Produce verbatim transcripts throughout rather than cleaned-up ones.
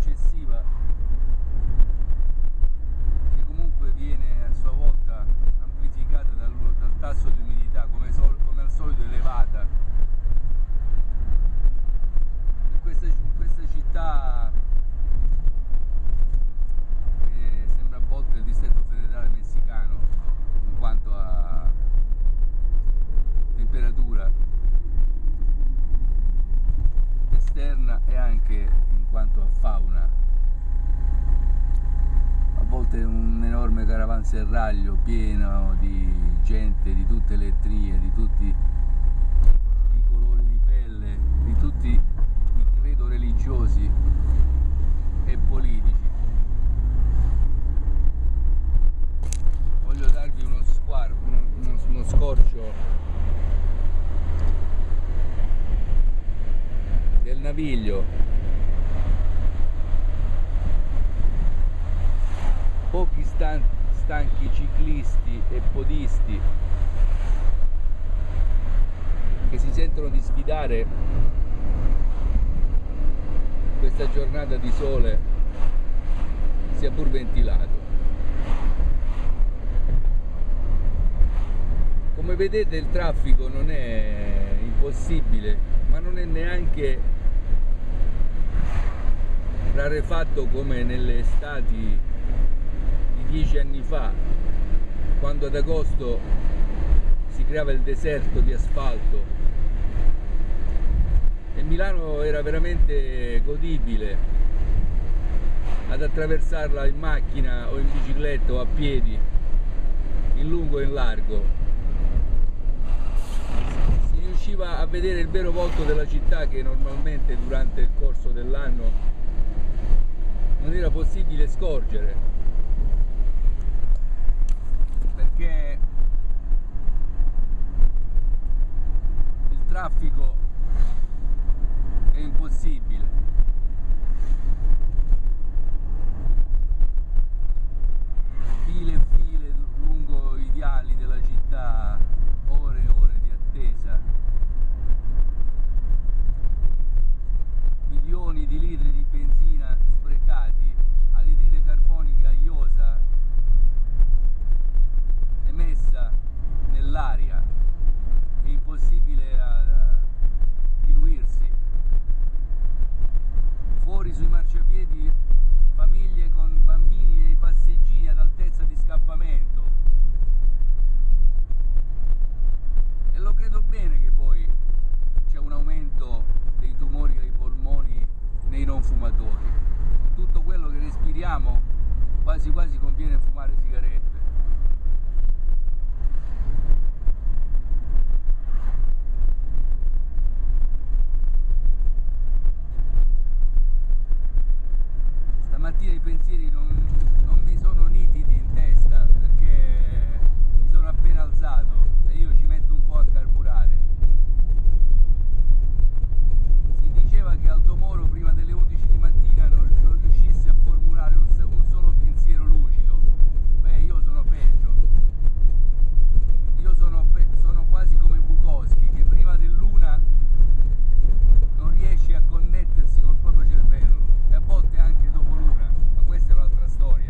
eccessiva, che comunque viene a sua volta amplificata dal, dal tasso di umidità, come, sol, come al solito elevata. In questa, in questa città, che sembra a volte il distretto federale messicano in quanto a temperatura esterna e anche in quanto a fauna, a volte un enorme caravanserraglio pieno di gente di tutte le etnie, di tutti i colori di pelle, di tutti i credo religiosi e politici. Voglio darvi uno sguardo, uno, uno scorcio del Naviglio. Pochi stan stanchi ciclisti e podisti che si sentono di sfidare questa giornata di sole, sia pur ventilato. Come vedete il traffico non è impossibile, ma non è neanche rarefatto come nelle estati di dieci anni fa, quando ad agosto si creava il deserto di asfalto e Milano era veramente godibile ad attraversarla in macchina o in bicicletta o a piedi, in lungo e in largo. Si riusciva a vedere il vero volto della città, che normalmente durante il corso dell'anno non era possibile scorgere, perché il traffico è impossibile. File e file lungo i viali della città, ore e ore di attesa, milioni di litri di benzina sprecati, anidride carbonica iosa emessa nell'aria, è impossibile a, a diluirsi. Fuori sui marciapiedi famiglie con bambini nei passeggini ad altezza di scappamento, e lo credo bene che poi c'è un aumento dei tumori ai polmoni nei non fumatori. Con tutto quello che respiriamo quasi quasi conviene fumare sigarette. Stamattina i pensieri non, non mi sono nitidi in testa, perché mi sono appena alzato e io ci metto un po' a carburare. Si diceva che Aldo Moro prima delle undici di mattina non, non riuscisse a formulare un, un solo pensiero lucido. Beh, io sono peggio. Io sono, pe sono quasi come Bukowski, che prima dell'una non riesce a connettersi col proprio cervello, e a volte anche dopo l'una, ma questa è un'altra storia.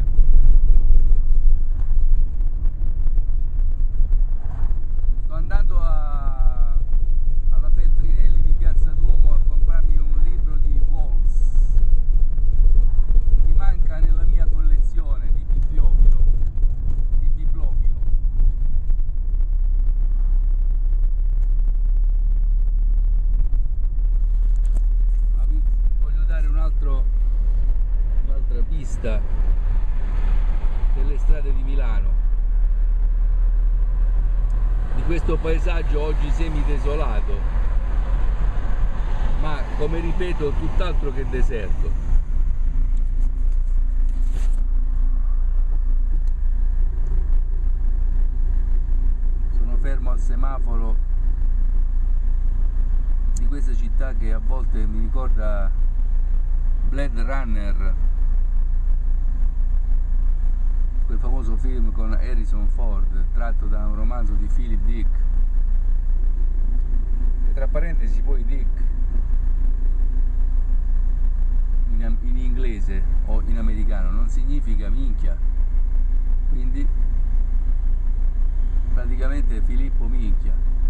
Sto andando a, alla Feltrinelli di Piazza Duomo a comprarmi un libro di Walls, che manca nella mia collezione di bibliofilo, di bibliofilo. Ma vi voglio dare un altro, un'altra vista delle strade di Milano, di questo paesaggio oggi semidesolato, ma come ripeto tutt'altro che deserto. Sono fermo al semaforo di questa città che a volte mi ricorda Blade Runner, quel famoso film con Harrison Ford tratto da un romanzo di Philip Dick, e tra parentesi poi Dick in, in inglese o in americano non significa minchia, quindi praticamente Filippo Minchia.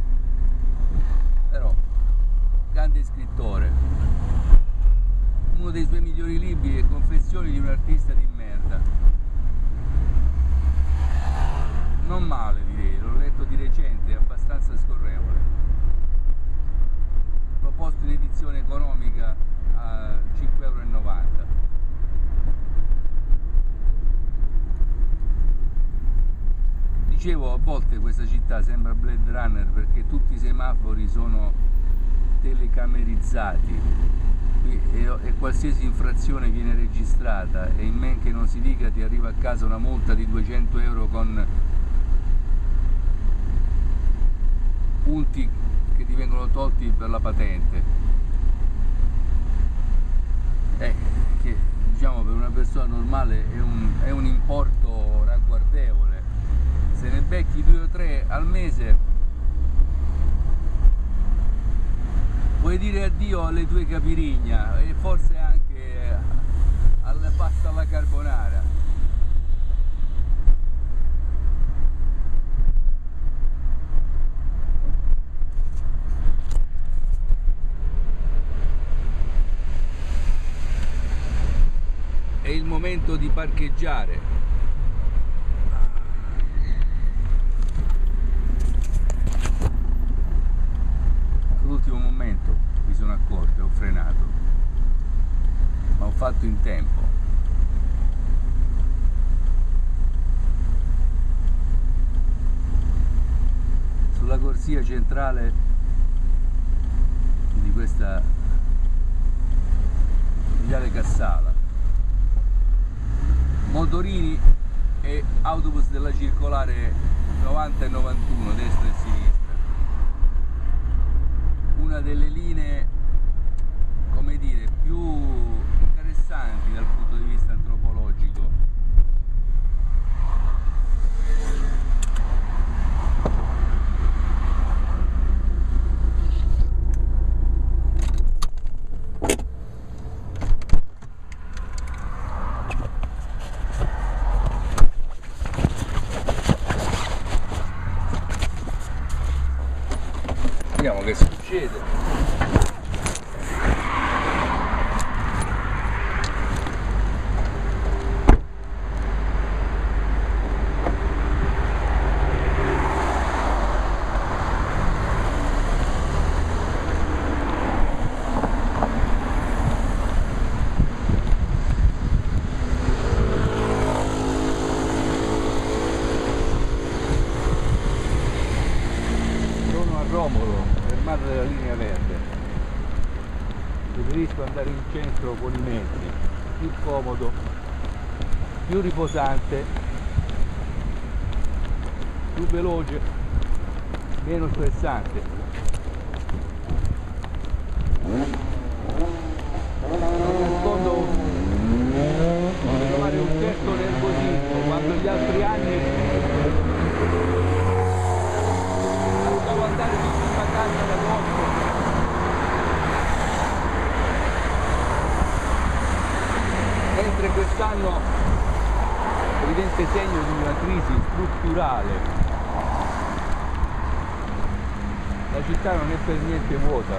Però grande scrittore, uno dei suoi migliori libri è Confessioni di un artista di merda, non male direi, l'ho letto di recente, è abbastanza scorrevole, proposto in edizione economica a cinque e novanta euro. Dicevo, a volte questa città sembra Blade Runner perché tutti i semafori sono telecamerizzati e, e qualsiasi infrazione viene registrata, e in men che non si dica ti arriva a casa una multa di duecento euro con punti che ti vengono tolti per la patente, eh, che diciamo per una persona normale è un, è un importo ragguardevole. Se ne becchi due o tre al mese puoi dire addio alle tue capirigna e forse anche alla pasta alla carbonara. È il momento di parcheggiare. All'ultimo momento mi sono accorto e ho frenato, ma ho fatto in tempo. Sulla corsia centrale di questa Viale Cassala, motorini e autobus della circolare novanta e novantuno, destra e sinistra. Una delle linee, come dire, più interessanti dal punto di vista antropologico. Vediamo che succede. Sono a Romolo, fermata della linea verde. Preferisco andare in centro con i mezzi, più comodo, più riposante, più veloce, meno stressante. Non nascondo di trovare un certo nervosismo quando gli altri anni lasciavo andare tutti in vacanza ad agosto. Mentre quest'anno evidente segno di una crisi strutturale, la città non è per niente vuota.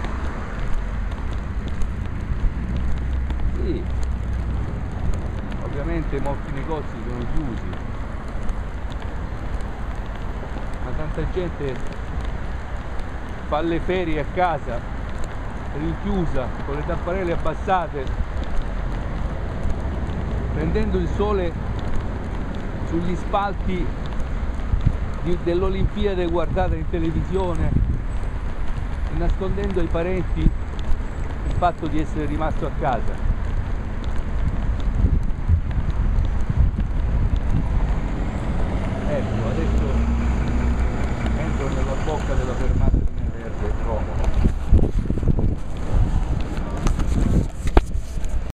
Sì, ovviamente molti negozi sono chiusi, ma tanta gente fa le ferie a casa, rinchiusa, con le tapparelle abbassate, prendendo il sole sugli spalti dell'Olimpiade guardata in televisione e nascondendo ai parenti il fatto di essere rimasto a casa. Ecco, adesso entro nella bocca della fermata.